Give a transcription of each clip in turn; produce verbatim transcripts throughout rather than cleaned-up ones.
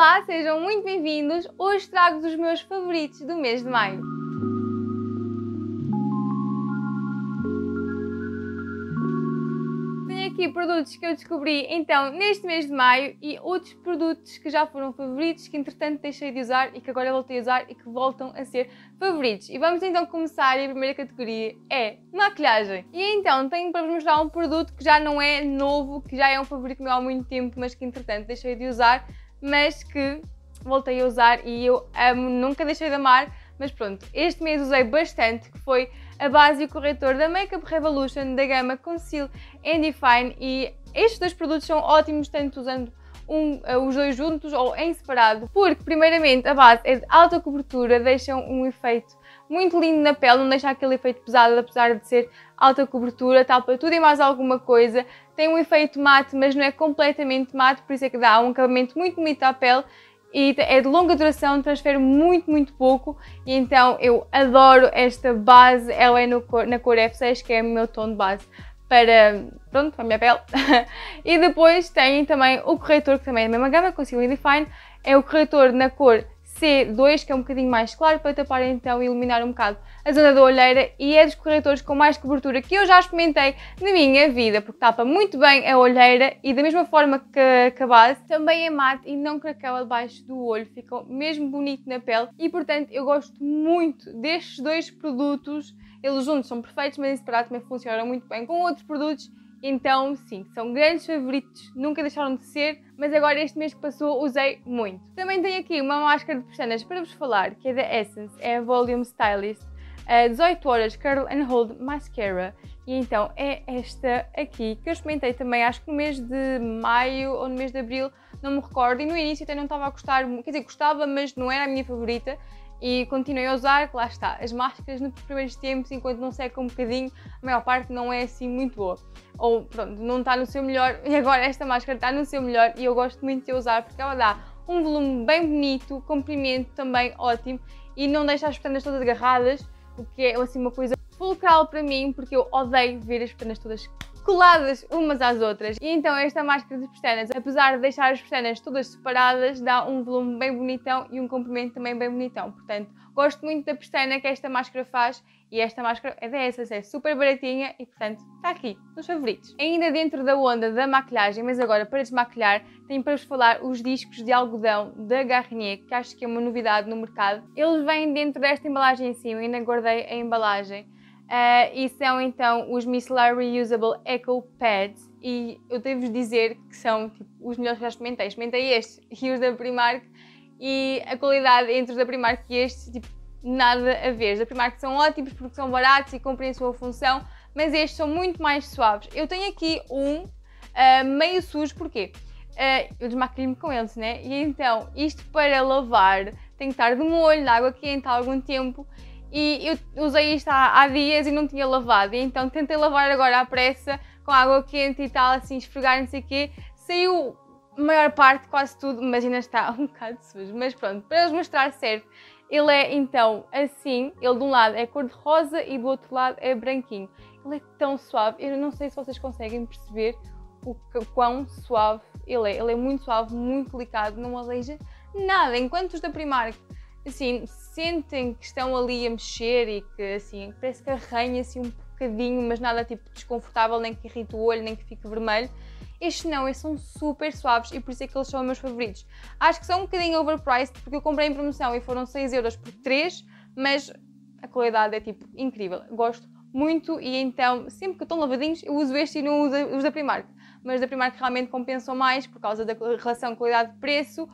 Olá, sejam muito bem-vindos! Hoje trago-vos os meus favoritos do mês de maio. Tenho aqui produtos que eu descobri então neste mês de maio e outros produtos que já foram favoritos, que entretanto deixei de usar e que agora voltei a usar e que voltam a ser favoritos. E vamos então começar e a primeira categoria é maquilhagem. E então tenho para vos mostrar um produto que já não é novo, que já é um favorito meu há muito tempo, mas que entretanto deixei de usar, mas que voltei a usar e eu amo, nunca deixei de amar, mas pronto, este mês usei bastante, que foi a base e o corretor da Makeup Revolution da gama Conceal and Define, e estes dois produtos são ótimos, tanto usando um, os dois juntos ou em separado, porque primeiramente a base é de alta cobertura, deixam um efeito muito lindo na pele, não deixa aquele efeito pesado, apesar de ser alta cobertura, tapa tudo e mais alguma coisa. Tem um efeito mate, mas não é completamente mate, por isso é que dá um acabamento muito bonito à pele e é de longa duração, transfere muito, muito pouco, e então eu adoro esta base. Ela é no cor, na cor F seis, que é o meu tom de base para, pronto, para a minha pele. E depois tem também o corretor, que também é da mesma gama, Conceal and Define, é o corretor na cor C dois, que é um bocadinho mais claro, para tapar então e iluminar um bocado a zona da olheira, e é dos corretores com mais cobertura que eu já experimentei na minha vida, porque tapa muito bem a olheira e da mesma forma que, que a base, também é mate e não craquela debaixo do olho, fica mesmo bonito na pele e portanto eu gosto muito destes dois produtos. Eles juntos são perfeitos, mas em separado também funcionam muito bem com outros produtos. Então, sim, são grandes favoritos, nunca deixaram de ser, mas agora este mês que passou usei muito. Também tenho aqui uma máscara de pestanas para vos falar, que é da Essence, é a Volume Stylist, a dezoito horas Curl and Hold Mascara, e então é esta aqui, que eu experimentei também, acho que no mês de maio ou no mês de abril, não me recordo, e no início até não estava a gostar, quer dizer, gostava, mas não era a minha favorita. E continuei a usar, lá está, as máscaras nos primeiros tempos, enquanto não seca um bocadinho, a maior parte não é assim muito boa. Ou pronto, não está no seu melhor, e agora esta máscara está no seu melhor e eu gosto muito de a usar porque ela dá um volume bem bonito, comprimento também ótimo e não deixa as pestanas todas agarradas, o que é assim uma coisa fulcral para mim, porque eu odeio ver as pestanas todas coladas umas às outras. E então esta máscara de pestanas, apesar de deixar as pestanas todas separadas, dá um volume bem bonitão e um comprimento também bem bonitão. Portanto, gosto muito da pestana que esta máscara faz, e esta máscara é dessas, é super baratinha e portanto está aqui nos favoritos. Ainda dentro da onda da maquilhagem, mas agora para desmaquilhar, tenho para vos falar os discos de algodão da Garnier, que acho que é uma novidade no mercado. Eles vêm dentro desta embalagem em cima, ainda guardei a embalagem. Uh, e são então os Micellar Reusable Eco Pads, e eu devo-vos dizer que são tipo, os melhores que já experimentei. Experimentei estes e os da Primark, e a qualidade entre os da Primark e estes, tipo, nada a ver. Os da Primark são ótimos porque são baratos e cumprem a sua função, mas estes são muito mais suaves. Eu tenho aqui um uh, meio sujo, porquê? Uh, eu desmaquilho-me com eles, né? E então isto para lavar tem que estar de molho, de água quente há algum tempo. E eu usei isto há, há dias e não tinha lavado, e então tentei lavar agora à pressa, com água quente e tal, assim, esfregar, não sei o quê. Saiu a maior parte, quase tudo, mas ainda está um bocado sujo. Mas pronto, para vos mostrar certo, ele é então assim, ele de um lado é cor de rosa e do outro lado é branquinho. Ele é tão suave, eu não sei se vocês conseguem perceber o quão suave ele é. Ele é muito suave, muito delicado, não aleija nada, enquanto os da Primark, assim, sentem que estão ali a mexer e que assim, parece que arranha assim um bocadinho, mas nada tipo desconfortável, nem que irrite o olho, nem que fique vermelho. Estes não, estes são super suaves e por isso é que eles são os meus favoritos. Acho que são um bocadinho overpriced porque eu comprei em promoção e foram seis euros por três, mas a qualidade é tipo incrível, gosto muito, e então sempre que estão lavadinhos eu uso este e não uso os da Primark. Mas da Primark realmente compensam mais por causa da relação qualidade-preço,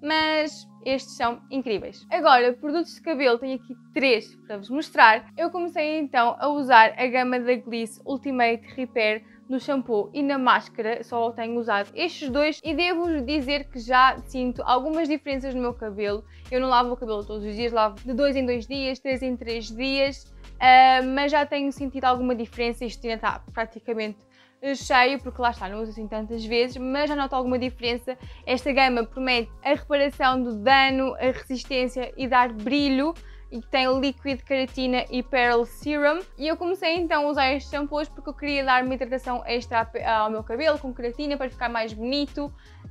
mas estes são incríveis. Agora, produtos de cabelo, tenho aqui três para vos mostrar. Eu comecei então a usar a gama da Gliss Ultimate Repair no shampoo e na máscara, só tenho usado estes dois e devo-vos dizer que já sinto algumas diferenças no meu cabelo. Eu não lavo o cabelo todos os dias, lavo de dois em dois dias, três em três dias, uh, mas já tenho sentido alguma diferença. Isto ainda está praticamente cheio, porque lá está, não uso assim tantas vezes, mas já noto alguma diferença. Esta gama promete a reparação do dano, a resistência e dar brilho, e que tem Liquid Keratina e Pearl Serum. E eu comecei então a usar estes shampoos porque eu queria dar uma hidratação extra ao meu cabelo com keratina para ficar mais bonito.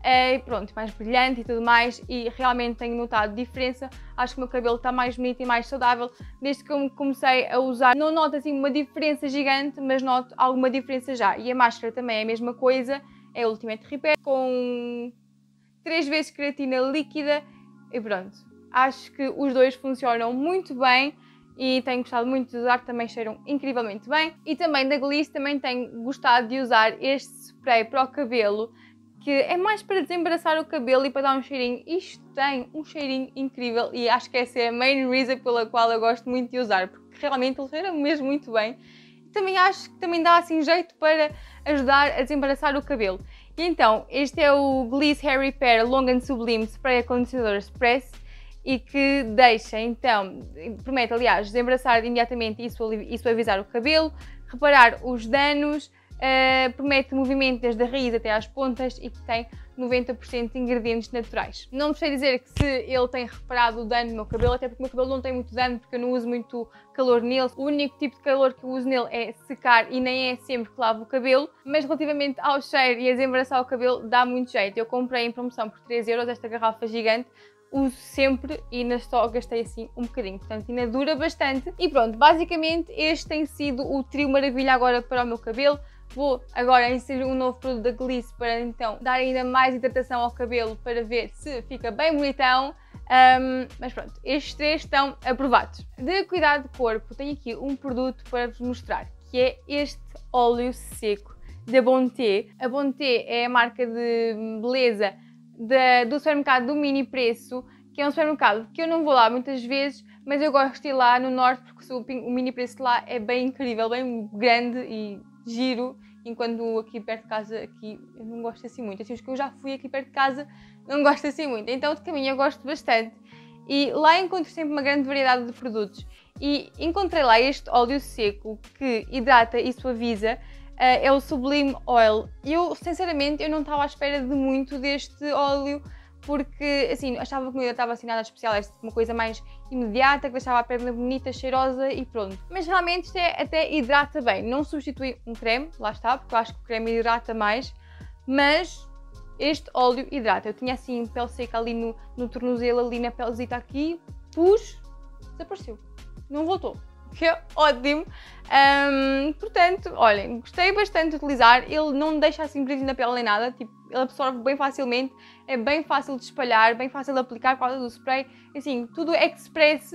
e pronto, mais brilhante e tudo mais, e realmente tenho notado diferença. Acho que o meu cabelo está mais bonito e mais saudável desde que eu comecei a usar. Não noto assim uma diferença gigante, mas noto alguma diferença já. E a máscara também é a mesma coisa, é a Ultimate Repair com três vezes creatina líquida e pronto. Acho que os dois funcionam muito bem e tenho gostado muito de usar, também cheiram incrivelmente bem. E também da Gliss também tenho gostado de usar este spray para o cabelo, que é mais para desembaraçar o cabelo e para dar um cheirinho. Isto tem um cheirinho incrível e acho que essa é a main reason pela qual eu gosto muito de usar, porque realmente ele cheira mesmo muito bem. E também acho que também dá assim jeito para ajudar a desembaraçar o cabelo. E então, este é o Gliss Hair Repair Long and Sublime Spray Conditioner Express e que deixa, então, promete aliás desembaraçar imediatamente e suavizar o cabelo, reparar os danos, Uh, promete movimento desde a raiz até às pontas e que tem noventa por cento de ingredientes naturais. Não me sei dizer que se ele tem reparado o dano no meu cabelo, até porque o meu cabelo não tem muito dano, porque eu não uso muito calor nele. O único tipo de calor que eu uso nele é secar e nem é sempre que lavo o cabelo, mas relativamente ao cheiro e a desembaraçar o cabelo dá muito jeito. Eu comprei em promoção por três euros esta garrafa gigante, uso sempre e ainda só gastei assim um bocadinho, portanto ainda dura bastante. E pronto, basicamente este tem sido o trio maravilha agora para o meu cabelo. Vou agora inserir um novo produto da Gliss para então dar ainda mais hidratação ao cabelo para ver se fica bem bonitão. Um, mas pronto, estes três estão aprovados. De cuidado de corpo, tenho aqui um produto para vos mostrar, que é este óleo seco da Bonté. A Bonté é a marca de beleza de, do supermercado do Mini Preço, que é um supermercado que eu não vou lá muitas vezes, mas eu gosto de ir lá no norte porque o, o Mini Preço lá é bem incrível, bem grande e giro, enquanto aqui perto de casa, aqui eu não gosto assim muito. Assim, os que eu já fui aqui perto de casa, não gosto assim muito. Então de caminho eu gosto bastante. E lá encontro sempre uma grande variedade de produtos. E encontrei lá este óleo seco que hidrata e suaviza, uh, é o Sublime Oil. E eu, sinceramente, eu não estava à espera de muito deste óleo, porque, assim, achava que não estava assim nada especial, era uma coisa mais imediata, que deixava a pele bonita, cheirosa e pronto. Mas realmente isto é, até hidrata bem, não substitui um creme, lá está, porque eu acho que o creme hidrata mais, mas este óleo hidrata. Eu tinha assim pele seca ali no, no tornozelo, ali na pelezita aqui, pus, desapareceu, não voltou. Que é ótimo. Um, portanto, olhem, gostei bastante de utilizar. Ele não deixa assim brilho na pele nem nada, tipo, ele absorve bem facilmente, é bem fácil de espalhar, bem fácil de aplicar por causa do spray, assim, tudo é express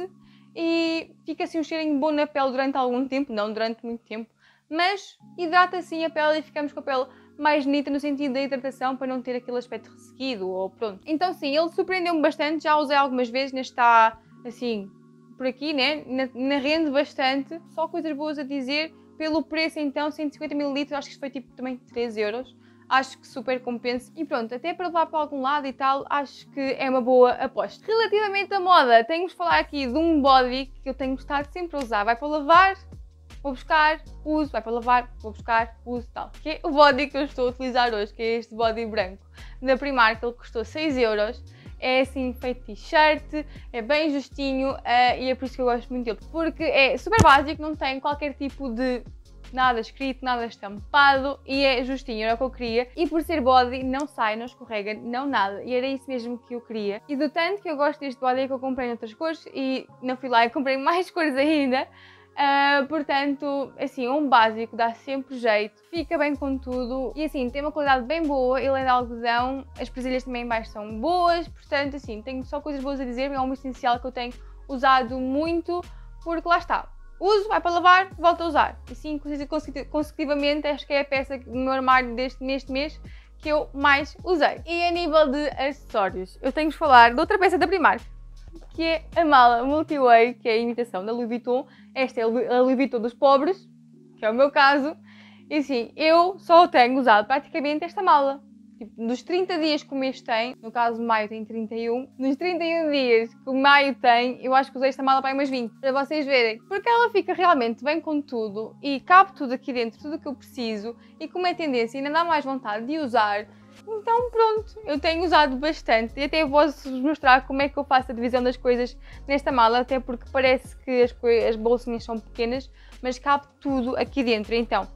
e fica assim um cheirinho bom na pele durante algum tempo, não durante muito tempo, mas hidrata assim a pele e ficamos com a pele mais bonita no sentido da hidratação para não ter aquele aspecto ressequido ou pronto. Então sim, ele surpreendeu-me bastante, já usei algumas vezes, neste está assim por aqui, né? Na, na rende bastante, só coisas boas a dizer. Pelo preço então, cento e cinquenta mililitros, acho que isto foi tipo também três euros, acho que super compensa. E pronto, até para levar para algum lado e tal, acho que é uma boa aposta. Relativamente à moda, tenho-vos falar aqui de um body que eu tenho gostado sempre a usar. Vai para lavar, vou buscar, uso, vai para lavar, vou buscar, uso e tal. Que é o body que eu estou a utilizar hoje, que é este body branco da Primark, ele custou seis euros. É assim feito t-shirt, é bem justinho uh, e é por isso que eu gosto muito dele. Porque é super básico, não tem qualquer tipo de nada escrito, nada estampado e é justinho, era o que eu queria. E por ser body, não sai, não escorrega, não nada. E era isso mesmo que eu queria. E do tanto que eu gosto deste body é que eu comprei em outras cores e não fui lá e comprei mais cores ainda. Uh, portanto, assim, um básico dá sempre jeito, fica bem com tudo e assim, tem uma qualidade bem boa, ele é de algodão, as presilhas também em baixo são boas, portanto assim, tenho só coisas boas a dizer, é um essencial que eu tenho usado muito, porque lá está, uso, vai para lavar, volto a usar, e sim, consecutivamente, acho que é a peça do meu armário deste, neste mês que eu mais usei. E a nível de acessórios, eu tenho de falar de outra peça da Primark, que é a mala Multiway, que é a imitação da Louis Vuitton. Esta é a Louis Vuitton dos pobres, que é o meu caso. E assim, eu só tenho usado praticamente esta mala. Tipo, nos trinta dias que o mês tem, no caso maio tem trinta e um, nos trinta e um dias que o maio tem, eu acho que usei esta mala para aí umas vinte, para vocês verem. Porque ela fica realmente bem com tudo e cabe tudo aqui dentro, tudo o que eu preciso. E como é tendência, ainda dá mais vontade de usar. Então pronto, eu tenho usado bastante e até vou-vos mostrar como é que eu faço a divisão das coisas nesta mala, até porque parece que as, as bolsinhas são pequenas, mas cabe tudo aqui dentro. Então,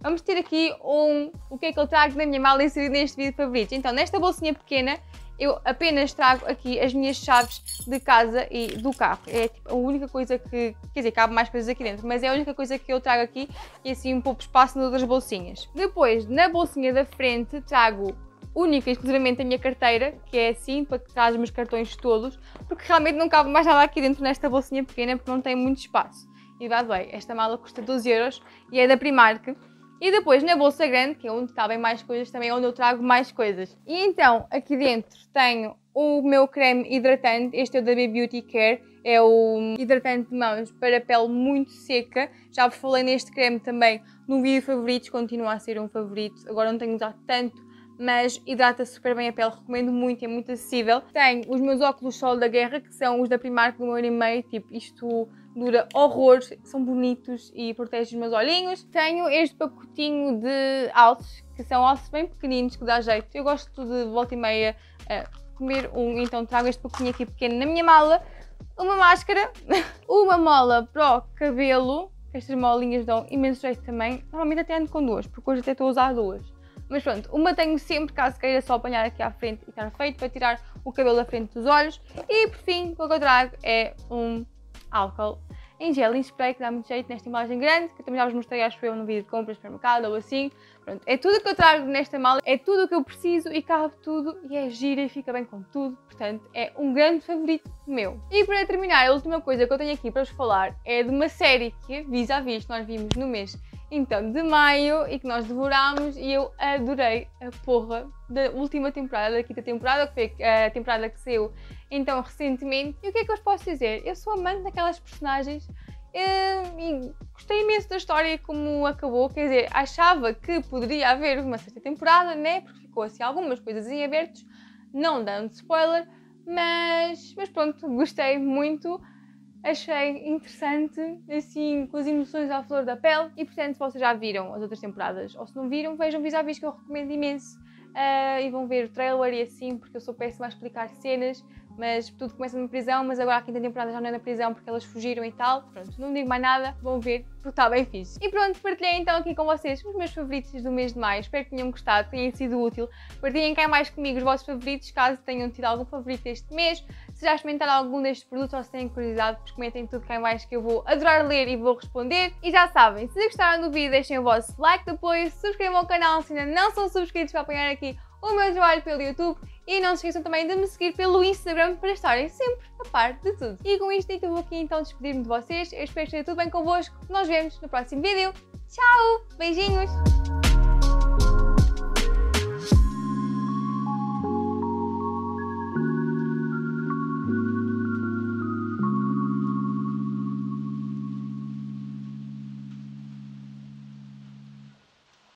vamos ter aqui um, o que é que eu trago na minha mala inserido neste vídeo de favoritos. Então, nesta bolsinha pequena, eu apenas trago aqui as minhas chaves de casa e do carro. É tipo, a única coisa que, quer dizer, cabe mais coisas aqui dentro, mas é a única coisa que eu trago aqui e assim um pouco espaço nas outras bolsinhas. Depois, na bolsinha da frente, trago única e exclusivamente a minha carteira, que é assim, para que traz os meus cartões todos, porque realmente não cabe mais nada aqui dentro nesta bolsinha pequena, porque não tem muito espaço. E by the way, esta mala custa doze euros e é da Primark. E depois na bolsa grande, que é onde cabem mais coisas, também é onde eu trago mais coisas. E então, aqui dentro tenho o meu creme hidratante, este é o da B Beauty Care, é o hidratante de mãos para pele muito seca. Já vos falei neste creme também no vídeo favoritos, continua a ser um favorito, agora não tenho usado tanto, mas hidrata super bem a pele, recomendo muito, é muito acessível. Tenho os meus óculos Sol da Guerra, que são os da Primark de um euro e meio, tipo, isto dura horrores, são bonitos e protegem os meus olhinhos. Tenho este pacotinho de alces, que são alces bem pequeninos, que dá jeito. Eu gosto de volta e meia uh, comer um, então trago este pacotinho aqui pequeno na minha mala. Uma máscara, uma mola para o cabelo, estas molinhas dão imenso jeito também. Normalmente até ando com duas, porque hoje até estou a usar duas. Mas pronto, uma tenho sempre, caso queira só apanhar aqui à frente e estar feito, para tirar o cabelo da frente dos olhos. E por fim, o que eu trago é um álcool em gel, em spray, que dá muito jeito nesta embalagem grande, que eu também já vos mostrei, acho eu, no vídeo de compras de supermercado ou assim. Pronto, é tudo o que eu trago nesta mala, é tudo o que eu preciso e cabe tudo e é gira e fica bem com tudo, portanto é um grande favorito meu. E para terminar, a última coisa que eu tenho aqui para vos falar é de uma série que é Vis-a-Vis, que nós vimos no mês então de maio e que nós devorámos e eu adorei a porra da última temporada, da quinta temporada, que foi a temporada que saiu então recentemente. E o que é que eu vos posso dizer? Eu sou amante daquelas personagens e gostei imenso da história como acabou, quer dizer, achava que poderia haver uma sexta temporada, né, porque ficou assim algumas coisas em abertos, não dando spoiler, mas, mas pronto, gostei muito. Achei interessante, assim, com as emoções à flor da pele. E portanto, se vocês já viram as outras temporadas ou se não viram, vejam Vis-a-Vis, que eu recomendo imenso. Uh, e vão ver o trailer e assim, porque eu sou péssima a explicar cenas. Mas tudo começa na prisão, mas agora a quinta temporada já não é na prisão porque elas fugiram e tal. Pronto, não digo mais nada, vão ver porque está bem fixe. E pronto, partilhei então aqui com vocês os meus favoritos do mês de maio. Espero que tenham gostado, tenham sido útil. Partilhem cá mais comigo os vossos favoritos, caso tenham tido algum favorito este mês. Se já experimentaram algum destes produtos ou se têm curiosidade, pois comentem tudo cá em baixo que eu vou adorar ler e vou responder. E já sabem, se gostaram do vídeo, deixem o vosso like de apoio, subscrevam o canal se ainda não são subscritos para apoiar aqui o meu trabalho pelo YouTube. E não se esqueçam também de me seguir pelo Instagram para estarem sempre a par de tudo. E com isto eu vou aqui então despedir-me de vocês. Eu espero que esteja tudo bem convosco. Nós vemos no próximo vídeo. Tchau! Beijinhos!